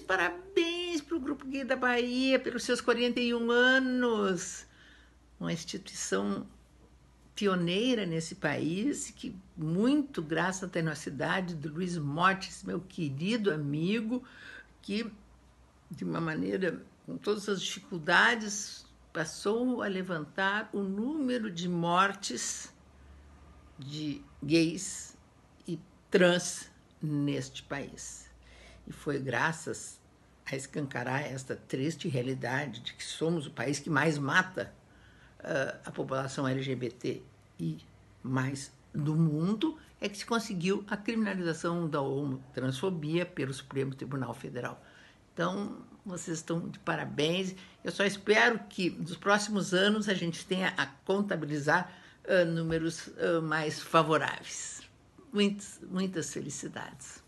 parabéns para o Grupo Gay da Bahia pelos seus 41 anos. Uma instituição pioneira nesse país, que muito graças à tenacidade do Luiz Mortes, meu querido amigo, que de uma maneira, com todas as dificuldades, passou a levantar o número de mortes de gays e trans neste país. E foi graças a escancarar esta triste realidade de que somos o país que mais mata a população LGBT e mais do mundo, é que se conseguiu a criminalização da homotransfobia pelo Supremo Tribunal Federal. Então, vocês estão de parabéns. Eu só espero que nos próximos anos a gente tenha a contabilizar números mais favoráveis. Muitas felicidades.